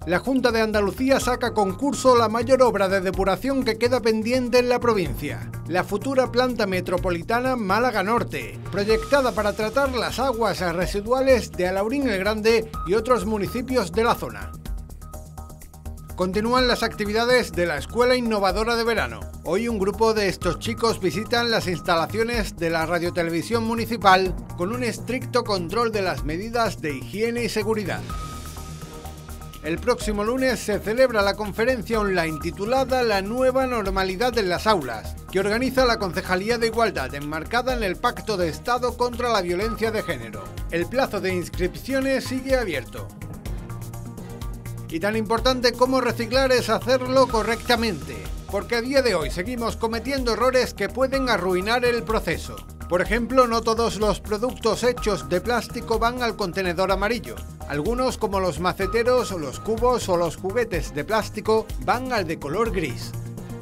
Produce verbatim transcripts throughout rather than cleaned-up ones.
La Junta de Andalucía saca a concurso la mayor obra de depuración que queda pendiente en la provincia, la futura planta metropolitana Málaga Norte, proyectada para tratar las aguas residuales de Alhaurín el Grande y otros municipios de la zona. Continúan las actividades de la Escuela Innovadora de Verano. Hoy un grupo de estos chicos visitan las instalaciones de la Radiotelevisión Municipal con un estricto control de las medidas de higiene y seguridad. El próximo lunes se celebra la conferencia online titulada La nueva normalidad en las aulas, que organiza la Concejalía de Igualdad, enmarcada en el Pacto de Estado contra la Violencia de Género. El plazo de inscripciones sigue abierto. Y tan importante como reciclar es hacerlo correctamente, porque a día de hoy seguimos cometiendo errores que pueden arruinar el proceso. Por ejemplo, no todos los productos hechos de plástico van al contenedor amarillo. Algunos, como los maceteros, los cubos o los juguetes de plástico, van al de color gris.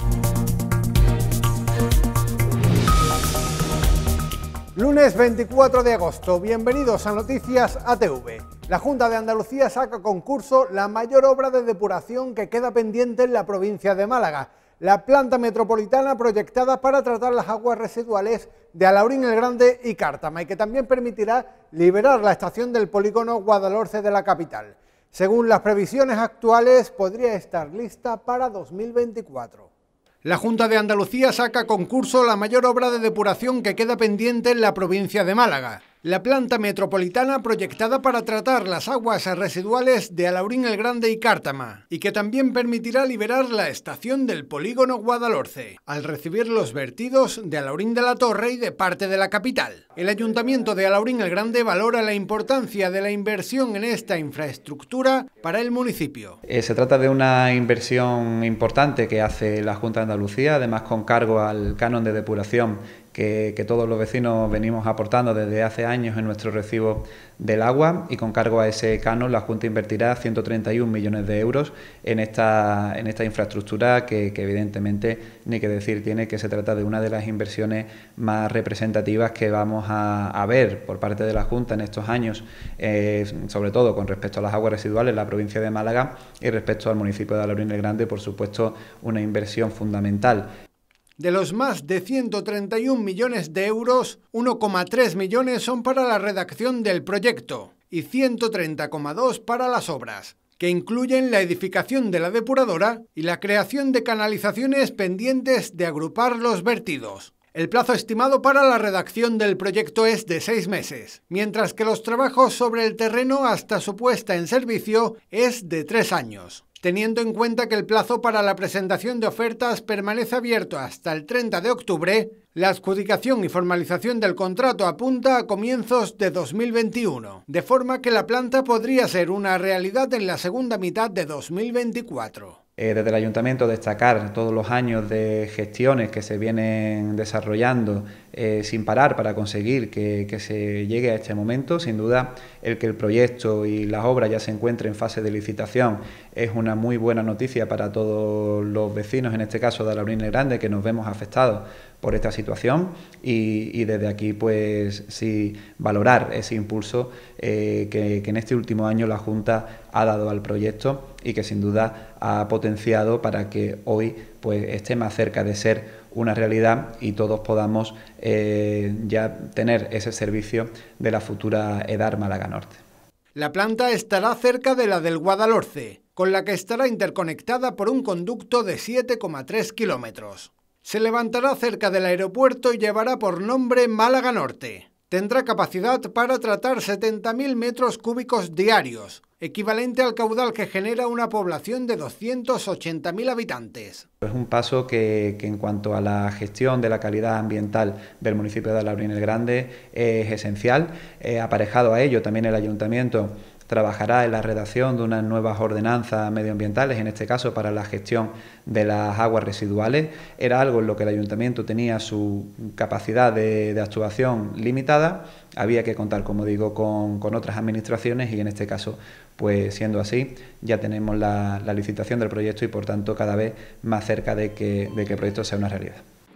Lunes veinticuatro de agosto, bienvenidos a Noticias A T V. La Junta de Andalucía saca a concurso la mayor obra de depuración que queda pendiente en la provincia de Málaga, la planta metropolitana proyectada para tratar las aguas residuales de Alhaurín el Grande y Cártama, y que también permitirá liberar la estación del polígono Guadalhorce de la capital. Según las previsiones actuales, podría estar lista para dos mil veinticuatro. La Junta de Andalucía saca a concurso la mayor obra de depuración que queda pendiente en la provincia de Málaga, la planta metropolitana proyectada para tratar las aguas residuales de Alhaurín el Grande y Cártama, y que también permitirá liberar la estación del polígono Guadalhorce, al recibir los vertidos de Alhaurín de la Torre y de parte de la capital. El Ayuntamiento de Alhaurín el Grande valora la importancia de la inversión en esta infraestructura para el municipio. Eh, se trata de una inversión importante que hace la Junta de Andalucía, además con cargo al canon de depuración Que, que todos los vecinos venimos aportando desde hace años en nuestro recibo del agua, y con cargo a ese canon la Junta invertirá ciento treinta y un millones de euros en esta, en esta infraestructura que, que evidentemente ni que decir tiene que se trata de una de las inversiones más representativas que vamos a, a ver por parte de la Junta en estos años, eh, sobre todo con respecto a las aguas residuales en la provincia de Málaga y respecto al municipio de Alhaurín el Grande, por supuesto una inversión fundamental. De los más de ciento treinta y un millones de euros, uno coma tres millones son para la redacción del proyecto y ciento treinta coma dos para las obras, que incluyen la edificación de la depuradora y la creación de canalizaciones pendientes de agrupar los vertidos. El plazo estimado para la redacción del proyecto es de seis meses, mientras que los trabajos sobre el terreno hasta su puesta en servicio es de tres años. Teniendo en cuenta que el plazo para la presentación de ofertas permanece abierto hasta el treinta de octubre, la adjudicación y formalización del contrato apunta a comienzos de dos mil veintiuno, de forma que la planta podría ser una realidad en la segunda mitad de dos mil veinticuatro. Eh, desde el Ayuntamiento destacar todos los años de gestiones que se vienen desarrollando eh, sin parar para conseguir que, que se llegue a este momento. Sin duda, el que el proyecto y las obras ya se encuentren en fase de licitación es una muy buena noticia para todos los vecinos, en este caso de Alhaurín el Grande, que nos vemos afectados por esta situación, y, y desde aquí pues sí valorar ese impulso eh, que, que en este último año la Junta ha dado al proyecto y que sin duda ha potenciado para que hoy pues esté más cerca de ser una realidad y todos podamos eh, ya tener ese servicio de la futura EDAR Málaga Norte. La planta estará cerca de la del Guadalhorce, con la que estará interconectada por un conducto de siete coma tres kilómetros. Se levantará cerca del aeropuerto y llevará por nombre Málaga Norte. Tendrá capacidad para tratar setenta mil metros cúbicos diarios, equivalente al caudal que genera una población de doscientos ochenta mil habitantes. Es un paso que, que en cuanto a la gestión de la calidad ambiental del municipio de Alhaurín el Grande es esencial. Eh, aparejado a ello también el Ayuntamiento trabajará en la redacción de unas nuevas ordenanzas medioambientales, en este caso para la gestión de las aguas residuales. Era algo en lo que el Ayuntamiento tenía su capacidad de, de actuación limitada. Había que contar, como digo, con, con otras administraciones y en este caso, pues siendo así, ya tenemos la, la licitación del proyecto y por tanto cada vez más cerca de que, de que el proyecto sea una realidad.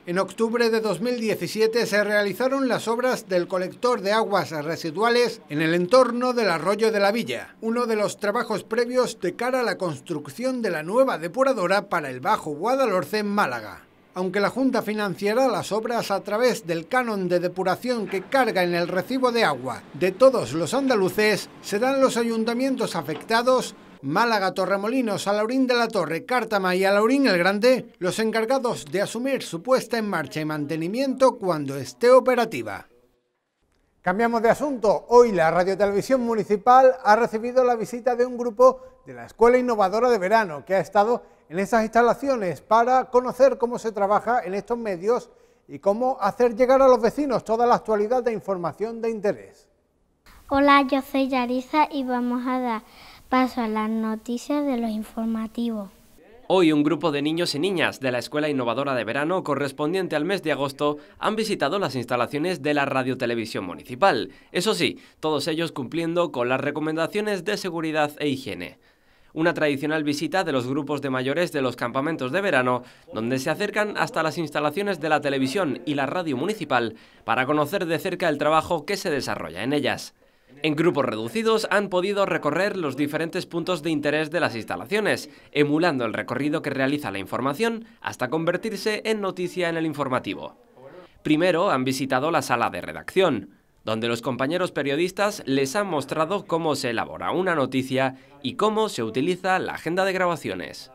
En octubre de dos mil diecisiete se realizaron las obras del colector de aguas residuales en el entorno del arroyo de la Villa, uno de los trabajos previos de cara a la construcción de la nueva depuradora para el Bajo Guadalhorce en Málaga. Aunque la Junta financiará las obras a través del canon de depuración que carga en el recibo de agua de todos los andaluces, serán los ayuntamientos afectados, Málaga, Torremolinos, Alhaurín de la Torre, Cártama y Alhaurín el Grande, los encargados de asumir su puesta en marcha y mantenimiento cuando esté operativa. Cambiamos de asunto. Hoy la Radiotelevisión Municipal ha recibido la visita de un grupo de la Escuela Innovadora de Verano, que ha estado en esas instalaciones para conocer cómo se trabaja en estos medios y cómo hacer llegar a los vecinos toda la actualidad de información de interés. Hola, yo soy Yarisa y vamos a dar paso a las noticias de los informativos. Hoy un grupo de niños y niñas de la Escuela Innovadora de Verano, correspondiente al mes de agosto, han visitado las instalaciones de la Radiotelevisión Municipal. Eso sí, todos ellos cumpliendo con las recomendaciones de seguridad e higiene. Una tradicional visita de los grupos de mayores de los campamentos de verano, donde se acercan hasta las instalaciones de la televisión y la radio municipal para conocer de cerca el trabajo que se desarrolla en ellas. En grupos reducidos han podido recorrer los diferentes puntos de interés de las instalaciones, emulando el recorrido que realiza la información hasta convertirse en noticia en el informativo. Primero han visitado la sala de redacción, donde los compañeros periodistas les han mostrado cómo se elabora una noticia y cómo se utiliza la agenda de grabaciones.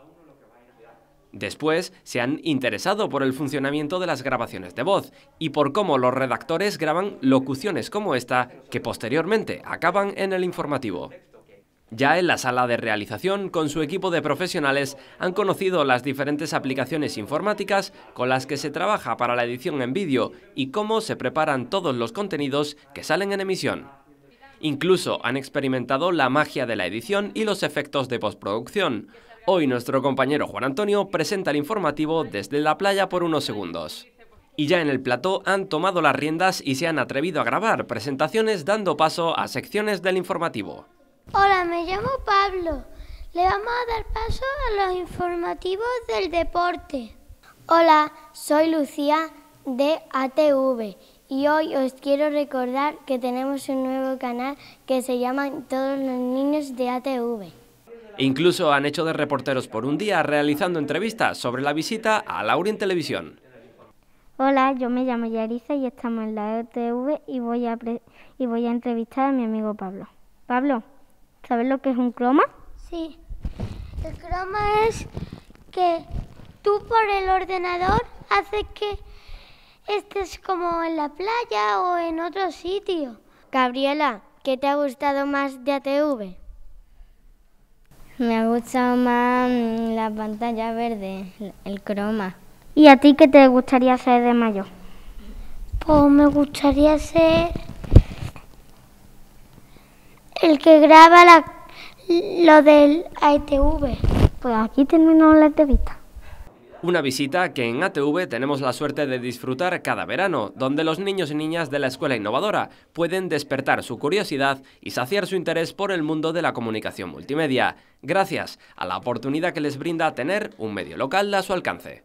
Después se han interesado por el funcionamiento de las grabaciones de voz y por cómo los redactores graban locuciones como esta que posteriormente acaban en el informativo. Ya en la sala de realización, con su equipo de profesionales, han conocido las diferentes aplicaciones informáticas con las que se trabaja para la edición en vídeo y cómo se preparan todos los contenidos que salen en emisión. Incluso han experimentado la magia de la edición y los efectos de postproducción. Hoy nuestro compañero Juan Antonio presenta el informativo desde la playa por unos segundos. Y ya en el plató han tomado las riendas y se han atrevido a grabar presentaciones dando paso a secciones del informativo. Hola, me llamo Pablo. Le vamos a dar paso a los informativos del deporte. Hola, soy Lucía de A T V y hoy os quiero recordar que tenemos un nuevo canal que se llama Todos los Niños de A T V. E incluso han hecho de reporteros por un día realizando entrevistas sobre la visita a Alhaurín Televisión. Hola, yo me llamo Yarisa y estamos en la A T V y voy a, pre y voy a entrevistar a mi amigo Pablo. Pablo, ¿sabes lo que es un croma? Sí, el croma es que tú por el ordenador haces que estés como en la playa o en otro sitio. Gabriela, ¿qué te ha gustado más de A T V? Me ha gustado más la pantalla verde, el croma. ¿Y a ti qué te gustaría ser de mayor? Pues me gustaría ser el que graba la, lo del A T V. Pues aquí terminó la entrevista. Una visita que en A T V tenemos la suerte de disfrutar cada verano, donde los niños y niñas de la Escuela Innovadora pueden despertar su curiosidad y saciar su interés por el mundo de la comunicación multimedia, gracias a la oportunidad que les brinda tener un medio local a su alcance.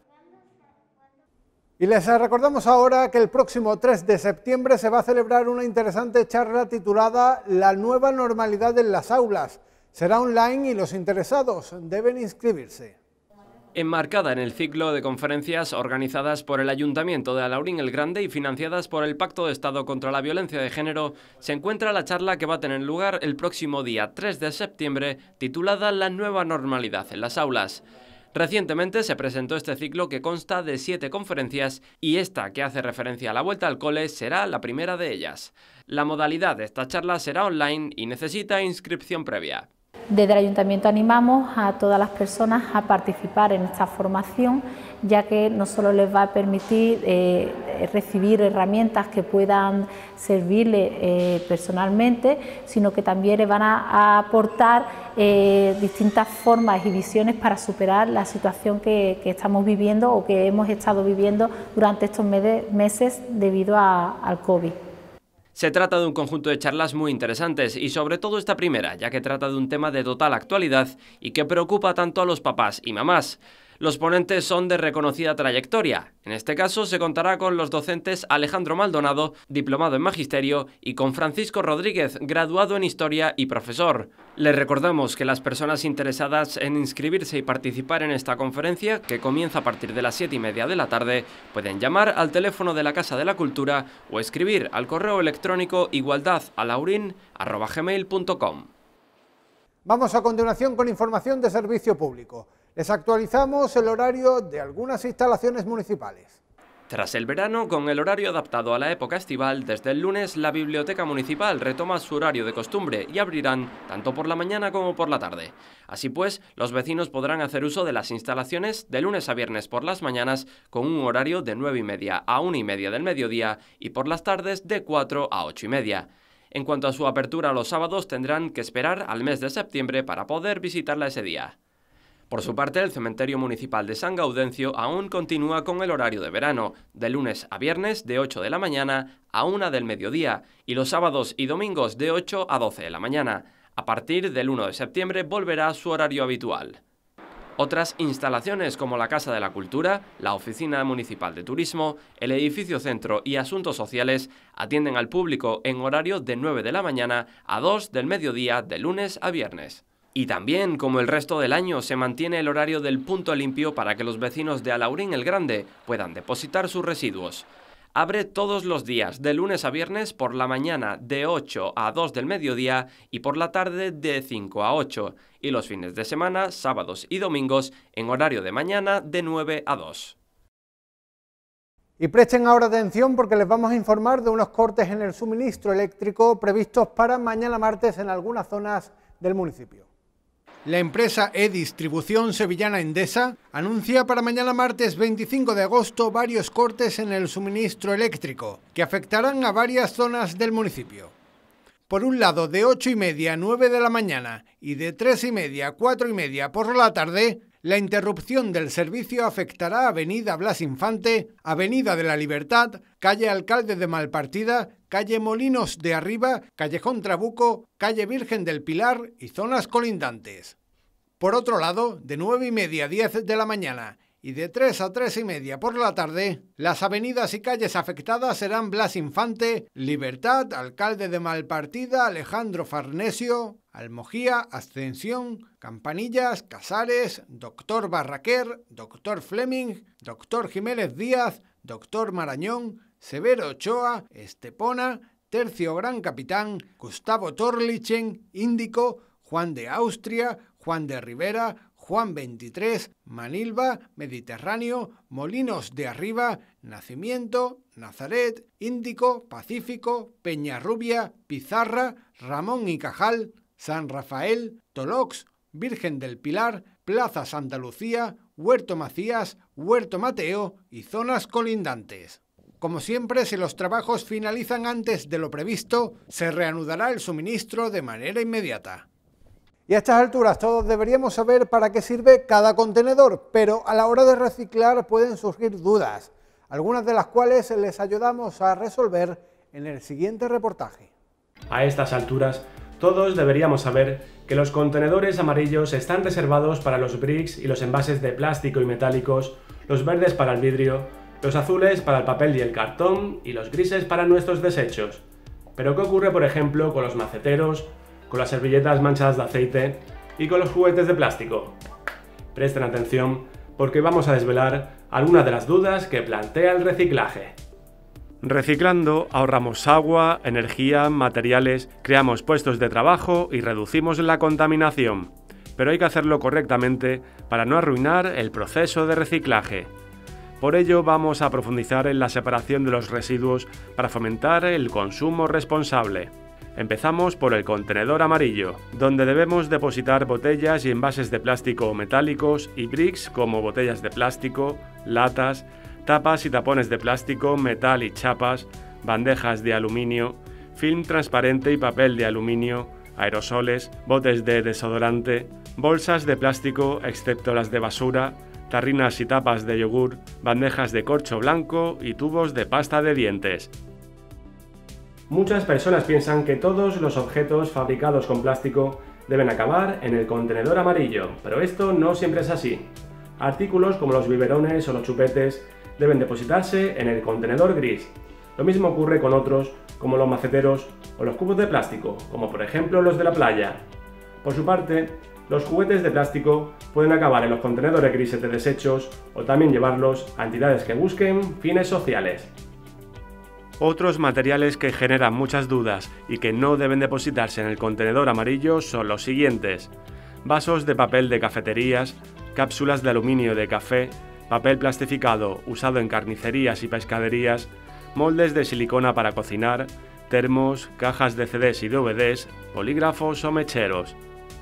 Y les recordamos ahora que el próximo tres de septiembre se va a celebrar una interesante charla titulada La nueva normalidad en las aulas. Será online y los interesados deben inscribirse. Enmarcada en el ciclo de conferencias organizadas por el Ayuntamiento de Alhaurín el Grande y financiadas por el Pacto de Estado contra la Violencia de Género, se encuentra la charla que va a tener lugar el próximo día tres de septiembre, titulada La nueva normalidad en las aulas. Recientemente se presentó este ciclo que consta de siete conferencias y esta, que hace referencia a la vuelta al cole, será la primera de ellas. La modalidad de esta charla será online y necesita inscripción previa. Desde el Ayuntamiento animamos a todas las personas a participar en esta formación, ya que no solo les va a permitir eh, recibir herramientas que puedan servirles eh, personalmente, sino que también les van a, a aportar eh, distintas formas y visiones para superar la situación que, que estamos viviendo o que hemos estado viviendo durante estos meses debido a, al COVID. Se trata de un conjunto de charlas muy interesantes y sobre todo esta primera, ya que trata de un tema de total actualidad y que preocupa tanto a los papás y mamás. Los ponentes son de reconocida trayectoria. En este caso se contará con los docentes Alejandro Maldonado, diplomado en Magisterio, y con Francisco Rodríguez, graduado en Historia y profesor. Les recordamos que las personas interesadas en inscribirse y participar en esta conferencia, que comienza a partir de las siete y media de la tarde, pueden llamar al teléfono de la Casa de la Cultura o escribir al correo electrónico igualdad alaurín arroba gmail punto com. Vamos a continuación con información de servicio público. Les actualizamos el horario de algunas instalaciones municipales. Tras el verano, con el horario adaptado a la época estival, desde el lunes la Biblioteca Municipal retoma su horario de costumbre y abrirán tanto por la mañana como por la tarde. Así pues, los vecinos podrán hacer uso de las instalaciones de lunes a viernes por las mañanas con un horario de nueve y media a una y media del mediodía y por las tardes de cuatro a ocho y media. En cuanto a su apertura los sábados, tendrán que esperar al mes de septiembre para poder visitarla ese día. Por su parte, el Cementerio Municipal de San Gaudencio aún continúa con el horario de verano, de lunes a viernes de ocho de la mañana a una del mediodía y los sábados y domingos de ocho a doce de la mañana. A partir del uno de septiembre volverá a su horario habitual. Otras instalaciones como la Casa de la Cultura, la Oficina Municipal de Turismo, el Edificio Centro y Asuntos Sociales atienden al público en horario de nueve de la mañana a dos del mediodía de lunes a viernes. Y también, como el resto del año, se mantiene el horario del punto limpio para que los vecinos de Alaurín el Grande puedan depositar sus residuos. Abre todos los días, de lunes a viernes, por la mañana de ocho a dos del mediodía y por la tarde de cinco a ocho. Y los fines de semana, sábados y domingos, en horario de mañana de nueve a dos. Y presten ahora atención porque les vamos a informar de unos cortes en el suministro eléctrico previstos para mañana martes en algunas zonas del municipio. La empresa E-Distribución Sevillana Endesa anuncia para mañana martes veinticinco de agosto varios cortes en el suministro eléctrico que afectarán a varias zonas del municipio. Por un lado, de ocho y media a nueve de la mañana y de tres y media a cuatro y media por la tarde, la interrupción del servicio afectará a Avenida Blas Infante, Avenida de la Libertad, Calle Alcalde de Malpartida, Calle Molinos de Arriba, Callejón Trabuco, Calle Virgen del Pilar y zonas colindantes. Por otro lado, de nueve y media a diez de la mañana y de tres a tres y media por la tarde, las avenidas y calles afectadas serán Blas Infante, Libertad, Alcalde de Malpartida, Alejandro Farnesio, Almojía, Ascensión, Campanillas, Casares, Doctor Barraquer, Doctor Fleming, Doctor Jiménez Díaz, Doctor Marañón, Severo Ochoa, Estepona, Tercio Gran Capitán, Gustavo Torlichen, Índico, Juan de Austria, Juan de Rivera, Juan veintitrés, Manilva, Mediterráneo, Molinos de Arriba, Nacimiento, Nazaret, Índico, Pacífico, Peñarrubia, Pizarra, Ramón y Cajal, San Rafael, Tolox, Virgen del Pilar, Plaza Santa Lucía, Huerto Macías, Huerto Mateo y zonas colindantes. Como siempre, si los trabajos finalizan antes de lo previsto, se reanudará el suministro de manera inmediata. Y a estas alturas todos deberíamos saber para qué sirve cada contenedor, pero a la hora de reciclar pueden surgir dudas, algunas de las cuales les ayudamos a resolver en el siguiente reportaje. A estas alturas, todos deberíamos saber que los contenedores amarillos están reservados para los bricks y los envases de plástico y metálicos, los verdes para el vidrio, los azules para el papel y el cartón y los grises para nuestros desechos. Pero ¿qué ocurre, por ejemplo, con los maceteros, con las servilletas manchadas de aceite y con los juguetes de plástico? Presten atención porque vamos a desvelar algunas de las dudas que plantea el reciclaje. Reciclando ahorramos agua, energía, materiales, creamos puestos de trabajo y reducimos la contaminación. Pero hay que hacerlo correctamente para no arruinar el proceso de reciclaje. Por ello vamos a profundizar en la separación de los residuos para fomentar el consumo responsable. Empezamos por el contenedor amarillo, donde debemos depositar botellas y envases de plástico o metálicos y bricks como botellas de plástico, latas, tapas y tapones de plástico, metal y chapas, bandejas de aluminio, film transparente y papel de aluminio, aerosoles, botes de desodorante, bolsas de plástico excepto las de basura, tarrinas y tapas de yogur, bandejas de corcho blanco y tubos de pasta de dientes. Muchas personas piensan que todos los objetos fabricados con plástico deben acabar en el contenedor amarillo, pero esto no siempre es así. Artículos como los biberones o los chupetes deben depositarse en el contenedor gris. Lo mismo ocurre con otros como los maceteros o los cubos de plástico, como por ejemplo los de la playa. Por su parte, los juguetes de plástico pueden acabar en los contenedores grises de desechos o también llevarlos a entidades que busquen fines sociales. Otros materiales que generan muchas dudas y que no deben depositarse en el contenedor amarillo son los siguientes: vasos de papel de cafeterías, cápsulas de aluminio de café, papel plastificado usado en carnicerías y pescaderías, moldes de silicona para cocinar, termos, cajas de C Ds y D V Ds, polígrafos o mecheros.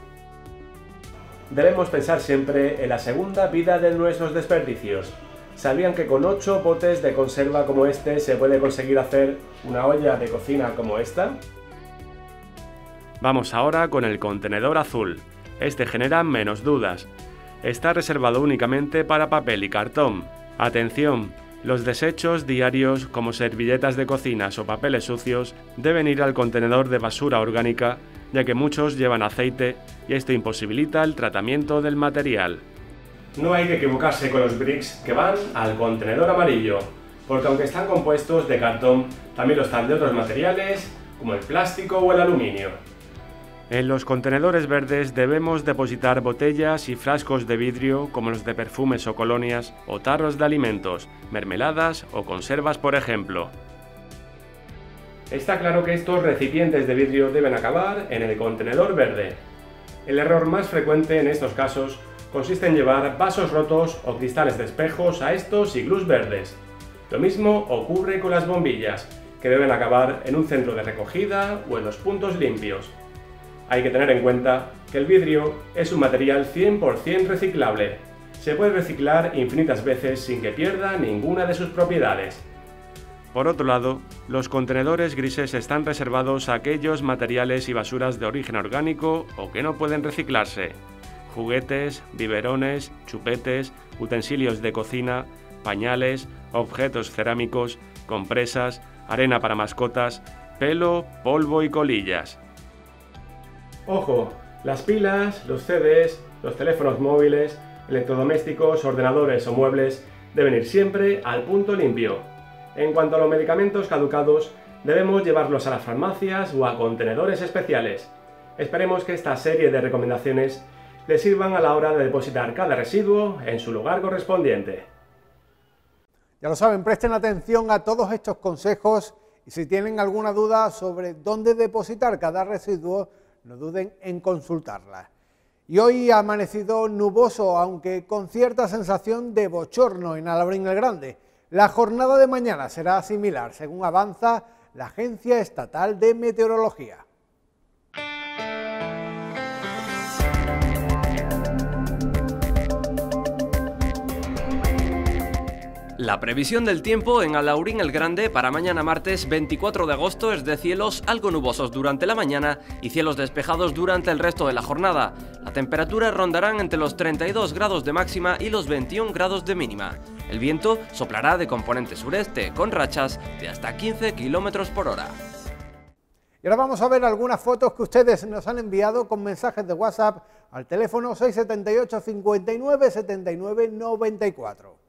Debemos pensar siempre en la segunda vida de nuestros desperdicios. ¿Sabían que con ocho botes de conserva como este se puede conseguir hacer una olla de cocina como esta? Vamos ahora con el contenedor azul. Este genera menos dudas. Está reservado únicamente para papel y cartón. Atención, los desechos diarios como servilletas de cocinas o papeles sucios deben ir al contenedor de basura orgánica, ya que muchos llevan aceite y esto imposibilita el tratamiento del material. No hay que equivocarse con los bricks que van al contenedor amarillo, porque aunque están compuestos de cartón, también lo están de otros materiales como el plástico o el aluminio. En los contenedores verdes debemos depositar botellas y frascos de vidrio como los de perfumes o colonias, o tarros de alimentos, mermeladas o conservas por ejemplo. Está claro que estos recipientes de vidrio deben acabar en el contenedor verde. El error más frecuente en estos casos consiste en llevar vasos rotos o cristales de espejos a estos iglús verdes. Lo mismo ocurre con las bombillas, que deben acabar en un centro de recogida o en los puntos limpios. Hay que tener en cuenta que el vidrio es un material cien por cien reciclable. Se puede reciclar infinitas veces sin que pierda ninguna de sus propiedades. Por otro lado, los contenedores grises están reservados a aquellos materiales y basuras de origen orgánico o que no pueden reciclarse. Juguetes, biberones, chupetes, utensilios de cocina, pañales, objetos cerámicos, compresas, arena para mascotas, pelo, polvo y colillas. Ojo, las pilas, los C Ds, los teléfonos móviles, electrodomésticos, ordenadores o muebles deben ir siempre al punto limpio. En cuanto a los medicamentos caducados, debemos llevarlos a las farmacias o a contenedores especiales. Esperemos que esta serie de recomendaciones les sirvan a la hora de depositar cada residuo en su lugar correspondiente. Ya lo saben, presten atención a todos estos consejos y si tienen alguna duda sobre dónde depositar cada residuo, no duden en consultarla. Y hoy ha amanecido nuboso, aunque con cierta sensación de bochorno en Alhaurín el Grande. La jornada de mañana será similar, según avanza la Agencia Estatal de Meteorología. La previsión del tiempo en Alhaurín el Grande para mañana martes veinticuatro de agosto es de cielos algo nubosos durante la mañana y cielos despejados durante el resto de la jornada. La temperatura rondarán entre los treinta y dos grados de máxima y los veintiún grados de mínima. El viento soplará de componente sureste con rachas de hasta quince kilómetros por hora. Y ahora vamos a ver algunas fotos que ustedes nos han enviado con mensajes de WhatsApp al teléfono seis siete ocho, cincuenta y nueve, setenta y nueve, noventa y cuatro.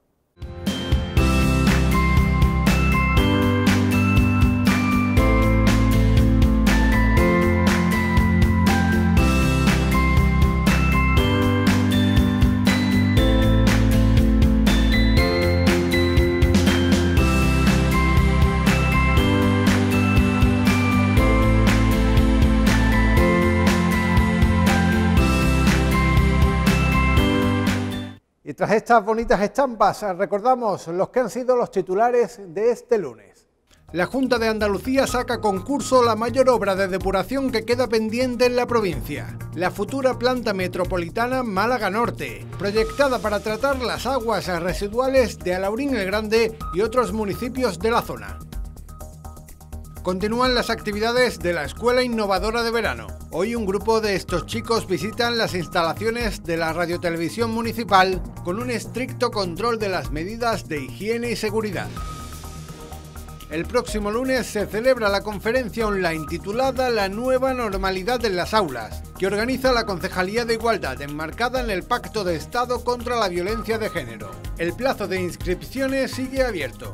Y tras estas bonitas estampas, recordamos los que han sido los titulares de este lunes. La Junta de Andalucía saca a concurso la mayor obra de depuración que queda pendiente en la provincia, la futura planta metropolitana Málaga Norte, proyectada para tratar las aguas residuales de Alhaurín el Grande y otros municipios de la zona. Continúan las actividades de la Escuela Innovadora de Verano. Hoy un grupo de estos chicos visitan las instalaciones de la Radiotelevisión Municipal con un estricto control de las medidas de higiene y seguridad. El próximo lunes se celebra la conferencia online titulada La nueva normalidad en las aulas, que organiza la Concejalía de Igualdad, enmarcada en el Pacto de Estado contra la Violencia de Género. El plazo de inscripciones sigue abierto.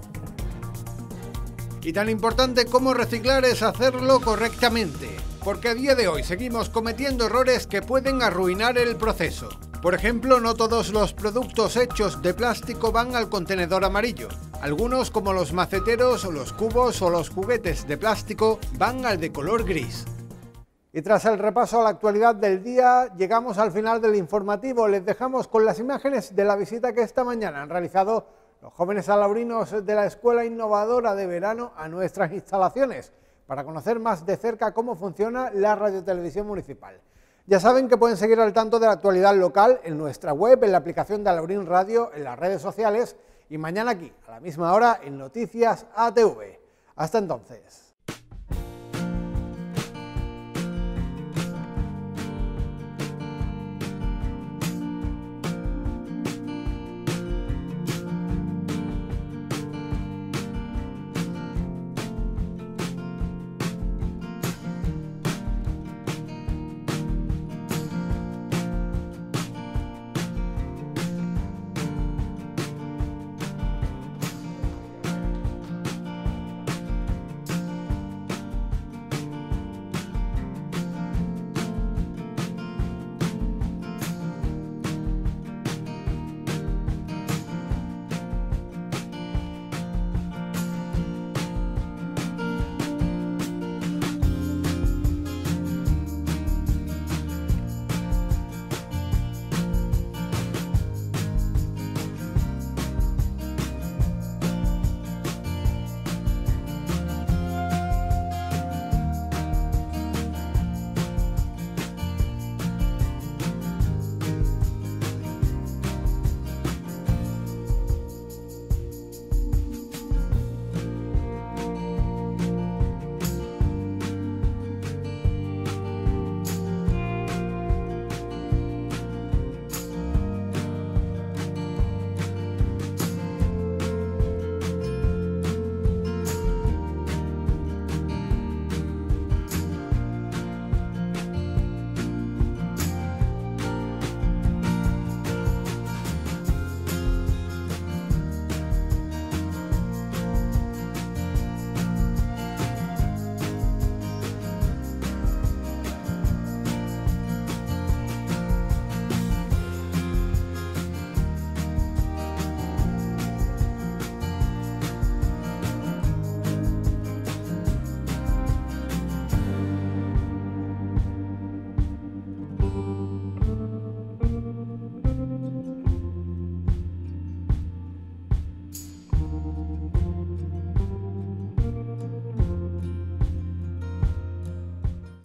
Y tan importante como reciclar es hacerlo correctamente, porque a día de hoy seguimos cometiendo errores que pueden arruinar el proceso. Por ejemplo, no todos los productos hechos de plástico van al contenedor amarillo. Algunos, como los maceteros o los cubos o los juguetes de plástico, van al de color gris. Y tras el repaso a la actualidad del día, llegamos al final del informativo. Les dejamos con las imágenes de la visita que esta mañana han realizado los jóvenes alaurinos de la Escuela Innovadora de Verano a nuestras instalaciones, para conocer más de cerca cómo funciona la radiotelevisión municipal. Ya saben que pueden seguir al tanto de la actualidad local en nuestra web, en la aplicación de Alaurín Radio, en las redes sociales y mañana aquí, a la misma hora, en Noticias A T V. Hasta entonces.